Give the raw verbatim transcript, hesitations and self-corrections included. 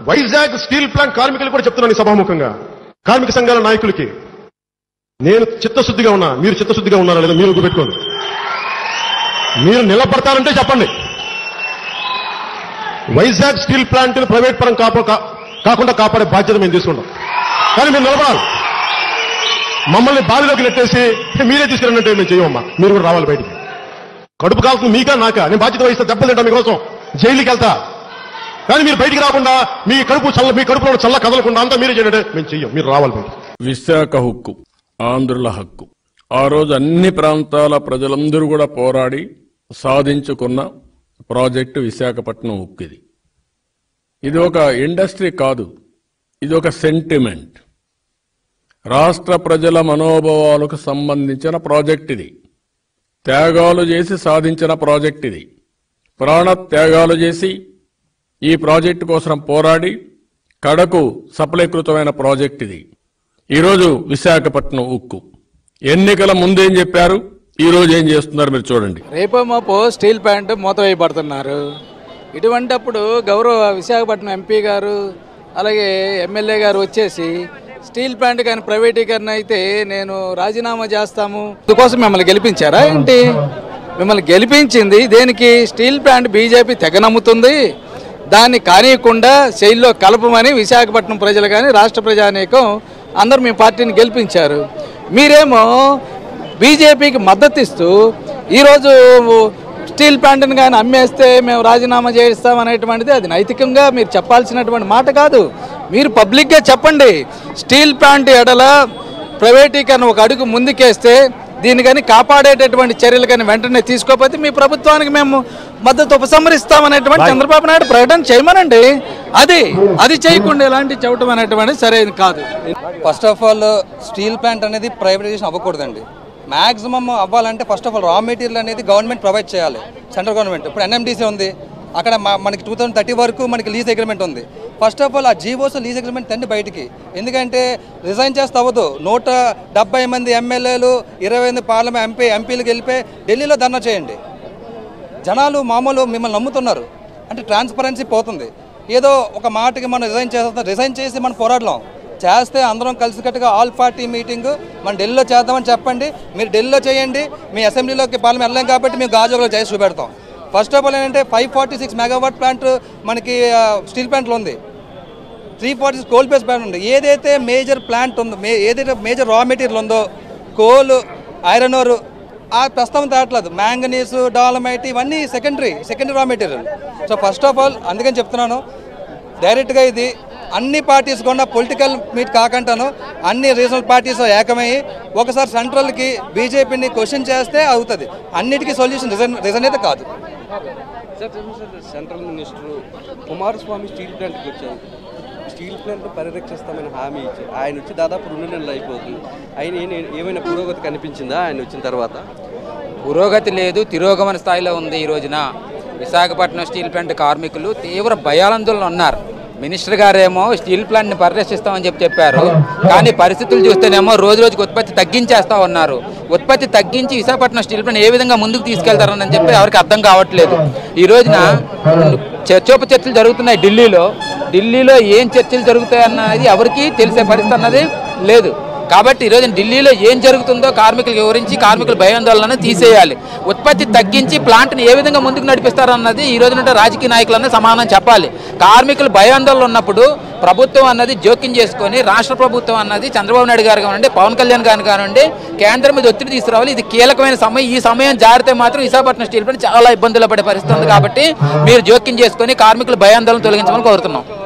Vizag steel plant కార్మికులు కూడా చెప్తున్నాను సభాముఖంగా, కార్మిక సంఘాల నాయకులకి, నేను చిత్తశుద్ధిగా ఉన్నా, మీరు చిత్తశుద్ధిగా ఉన్నారా లేదా మీరు గుర్తుపెట్టుకోండి. మీరు నిలబడతారంటే చెప్పండి. వైజాగ్ స్టీల్ ప్లాంట్ ప్రైవేట్ పరం కాకుండా కాపాడే బాధ్యత మేము తీసుకుంటాం. కానీ మీరు నిలబడాలి. మమ్మల్ని బావిలోకి నెట్టేసి మీరే తీసుకురంటే మేము చేయమమ్మా, మీరు కూడా రావాలి బయటికి. కడుపు కాల్సింది మీకా నాకా? నేను బాధ్యత వహిస్తా, దెబ్బలు తింటా మీకోసం, జైలుకి వెళ్తా. కానీ మీరు బయటికి రాకుండా మీ కడుపు చల్ల మీ కడుపులో చల్ల కదలకుండా అంతా మీరే చేయండి, మేము చెయ్యం, మీరు రావాలి బయటికి. విశాఖ హక్కు ఆంధ్రుల హక్కు. ఆ రోజు అన్ని ప్రాంతాల ప్రజలందరూ కూడా పోరాడి సాధించుకున్న ప్రాజెక్టు విశాఖపట్నం ఉక్కు. ఇది ఇది ఒక ఇండస్ట్రీ కాదు, ఇది ఒక సెంటిమెంట్. రాష్ట్ర ప్రజల మనోభావాలకు సంబంధించిన ప్రాజెక్ట్ ఇది. త్యాగాలు చేసి సాధించిన ప్రాజెక్ట్ ఇది. ప్రాణ త్యాగాలు చేసి ఈ ప్రాజెక్టు కోసం పోరాడి కడకు సఫలీకృతమైన ప్రాజెక్ట్ ఇది. ఈరోజు విశాఖపట్నం ఉక్కు ఎన్నికల ముందేం చెప్పారు, ఈ రోజు ఏం చేస్తున్నారు మీరు చూడండి. రేపో మాపో స్టీల్ ప్లాంట్ మూత వేయబడుతున్నారు. ఇటువంటిప్పుడు గౌరవ విశాఖపట్నం ఎంపీ గారు అలాగే ఎమ్మెల్యే గారు వచ్చేసి స్టీల్ ప్లాంట్ కానీ ప్రైవేటీకరణ అయితే నేను రాజీనామా చేస్తాము, అందుకోసం మిమ్మల్ని గెలిపించారా ఏంటి? మిమ్మల్ని గెలిపించింది దేనికి? స్టీల్ ప్లాంట్ బీజేపీ తెగ నమ్ముతుంది, దాన్ని కానీయకుండా శైలిలో కలపమని విశాఖపట్నం ప్రజలు కానీ రాష్ట్ర ప్రజానీకం అందరూ మీ పార్టీని గెలిపించారు. మీరేమో బీజేపీకి మద్దతు ఇస్తూ ఈరోజు స్టీల్ ప్లాంట్ని కానీ అమ్మేస్తే మేము రాజీనామా చేయిస్తామనేటువంటిది అది నైతికంగా మీరు చెప్పాల్సినటువంటి మాట కాదు. మీరు పబ్లిక్గా చెప్పండి, స్టీల్ ప్లాంట్ ఎడల ప్రైవేటీకరణ ఒక అడుగు ముందుకేస్తే దీన్ని కానీ కాపాడేటటువంటి చర్యలు కానీ వెంటనే తీసుకోకపోతే మీ ప్రభుత్వానికి మేము మద్దతు ఉపసంహరిస్తామనేటువంటి చంద్రబాబు నాయుడు ప్రకటన చేయమనండి. అది అది చేయకుండా ఎలాంటి చెప్పడం అనేటువంటిది సరైనది కాదు. First of all steel plant అనేది ప్రైవేటైజేషన్ అవ్వకూడదండి. మ్యాక్సిమం అవ్వాలంటే first of all raw material అనేది గవర్నమెంట్ ప్రొవైడ్ చేయాలి, సెంట్రల్ గవర్నమెంట్. ఇప్పుడు ఎన్ఎండిసి ఉంది, అక్కడ మనకి టూ థౌసండ్ థర్టీ వరకు మనకి లీజ్ అగ్రిమెంట్ ఉంది. ఫస్ట్ ఆఫ్ ఆల్ ఆ జీవోస్ లీజ్ అగ్రిమెంట్ తండి బయటికి, ఎందుకంటే రిజైన్ చేస్తే అవ్వదు. నూట డెబ్బై మంది ఎమ్మెల్యేలు ఇరవై ఎనిమిది పార్లమెంట్ ఎంపీ ఎంపీలకు వెళ్ళిపోయి ఢిల్లీలో ధర్నా చేయండి. జనాలు మామూలు మిమ్మల్ని నమ్ముతున్నారు అంటే ట్రాన్స్పరెన్సీ పోతుంది. ఏదో ఒక మాటకి మనం రిజైన్ చేస్తాం, రిజైన్ చేసి మనం పోరాడలేం. చేస్తే అందరం కలిసికట్టుగా ఆల్ పార్టీ మీటింగ్ మనం ఢిల్లీలో చేద్దామని చెప్పండి. మీరు ఢిల్లీలో చేయండి, మీ అసెంబ్లీలోకి పార్లమెంట్ వెళ్ళాం కాబట్టి మేము గాజువాకలో చేసి చూపెడతాం. ఫస్ట్ ఆఫ్ ఆల్ ఏంటంటే five forty six megawatt plant మనకి స్టీల్ ప్లాంట్లో ఉంది, three forty six coal base plant ఉంది. ఏదైతే మేజర్ ప్లాంట్ ఉందో, మే ఏదైతే మేజర్ రా మెటీరియల్ ఉందో, కోల్, ఐరన్ ఓర్, ఆ ప్రస్తుతం తేట్లేదు. మ్యాంగనీస్, డాలమైట్ ఇవన్నీ secondary secondary raw material. So first of all అందుకని చెప్తున్నాను, డైరెక్ట్గా ఇది అన్ని పార్టీస్ కూడా పొలిటికల్ మీట్ కాకుండాను అన్ని రీజనల్ పార్టీస్ ఏకమయ్యి ఒకసారి సెంట్రల్కి బీజేపీని క్వశ్చన్ చేస్తే అవుతుంది. అన్నిటికీ సొల్యూషన్ రిజన్ రిజన్ అయితే కాదు. సెంట్రల్ మినిస్టర్ కుమారస్వామి స్టీల్ ప్లాంట్కి వచ్చారు, స్టీల్ ప్లాంట్ పరిరక్షిస్తామని హామీ ఇచ్చి ఆయన వచ్చి దాదాపు రెండు నెలలు అయిపోతుంది. ఆయన ఏమైనా పురోగతి కనిపించిందా ఆయన వచ్చిన తర్వాత? పురోగతి లేదు, తిరోగమన స్థాయిలో ఉంది. ఈ రోజున విశాఖపట్నం స్టీల్ ప్లాంట్ కార్మికులు తీవ్ర భయాందోళన ఉన్నారు. మినిస్టర్ గారేమో స్టీల్ ప్లాంట్ని పరిరక్షిస్తామని చెప్పి చెప్పారు, కానీ పరిస్థితులు చూస్తేనేమో రోజు రోజుకి ఉత్పత్తి తగ్గించేస్తా ఉన్నారు. ఉత్పత్తి తగ్గించి విశాఖపట్నం స్టీల్ ప్లాంట్ ఏ విధంగా ముందుకు తీసుకెళ్తారని చెప్పి ఎవరికి అర్థం కావట్లేదు. ఈ రోజున చర్చోపచర్చలు జరుగుతున్నాయి ఢిల్లీలో. ఢిల్లీలో ఏం చర్చలు జరుగుతాయి అన్నది ఎవరికి తెలిసే పరిస్థితి అన్నది లేదు. కాబట్టి ఈరోజు ఢిల్లీలో ఏం జరుగుతుందో కార్మికులకు వివరించి కార్మికుల భయాందోళనను తీసేయాలి. ఉత్పత్తి తగ్గించి ప్లాంట్ని ఏ విధంగా ముందుకు నడిపిస్తారన్నది ఈ రోజున రాజకీయ నాయకులన్నీ సమాధానం చెప్పాలి. కార్మికులు భయాందోళన ఉన్నప్పుడు ప్రభుత్వం అన్నది జోక్యం చేసుకొని రాష్ట్ర ప్రభుత్వం అన్నది చంద్రబాబు నాయుడు గారు కానివ్వండి, పవన్ కళ్యాణ్ గారు కానివ్వండి, కేంద్రం మీద ఒత్తిడి తీసుకురావాలి. ఇది కీలకమైన సమయం. ఈ సమయం జారితే మాత్రం విశాఖపట్నం స్టీల్ ప్లాంట్ చాలా ఇబ్బందులు పడే పరిస్థితి ఉంది. కాబట్టి మీరు జోక్యం చేసుకొని కార్మికుల భయాందోళన తొలగించమని కోరుతున్నాం.